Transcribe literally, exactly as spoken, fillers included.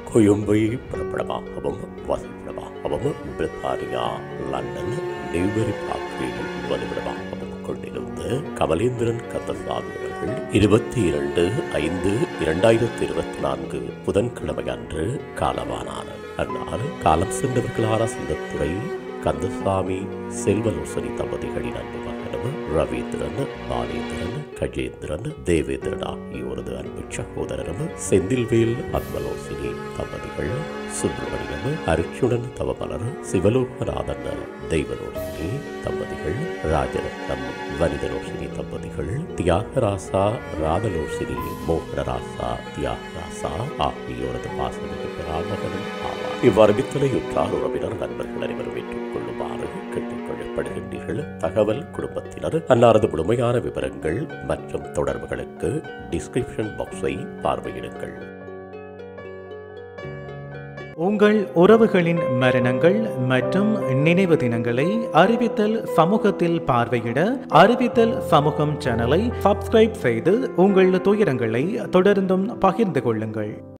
கொழும்பை புறப்படமாகவும் வசிப்பிடமாகவும் பிரித்தானியா London Newbury பார்க்கில் வதிவிடமாகவும் கொண்டிருந்த கமலேந்திரன் கந்தசாமி அவர்கள் இருபத்தி இரண்டு ஐந்து இரண்டாயிரத்தி இருபத்தி நான்கு புதன்கிழமை அன்று காலமானார். அந்நாள் காலம் சென்றவர்களான சிந்தத்துறை கந்தசாமி செல்வலோசனி தம்பதிகளின் அன்பு மகனும் ரவீந்திரன், பாலேந்திரன், கஜேந்திரன், தேவேந்திரன் ஆகியோரது அன்பு சகோதரரும் செந்தில்வேல் அத்மலோசினி தம்பதிகள், சுப்பிரமணியம், அர்ச்சுனன் தவமலர், சிவலோகநாதன் தெய்வலோசினி தம்பதிகள், ராஜரத்னம் வனிதலோசினி தம்பதிகள், தியாகராசா ராதலோசினி மோகனராசா தியாகராசா ஆகியோரது பாசமிகு ராமகனும் ஆவார். இவ்வறிவித்தலையுற்றார் உறவினர் நண்பர்கள் அனைவரும் ஏற்றுக் கொள்ளுமாறு கேட்டுக் கொள்ளப்படுகின்றீர்கள். தகவல் குடும்பத்தினர் அன்னாரது முழுமையான விவரங்கள் மற்றும் தொடர்புகளுக்கு டிஸ்கிரிப்ஷன் பாக்ஸை பார்வையிடுங்கள். உங்கள் உறவுகளின் மரணங்கள் மற்றும் நினைவு தினங்களை அறிவித்தல் சமூகத்தில் பார்வையிட அறிவித்தல் சமூகம் சேனலை சப்ஸ்கிரைப் செய்து உங்கள் துயரங்களை தொடர்ந்தும் பகிர்ந்து கொள்ளுங்கள்.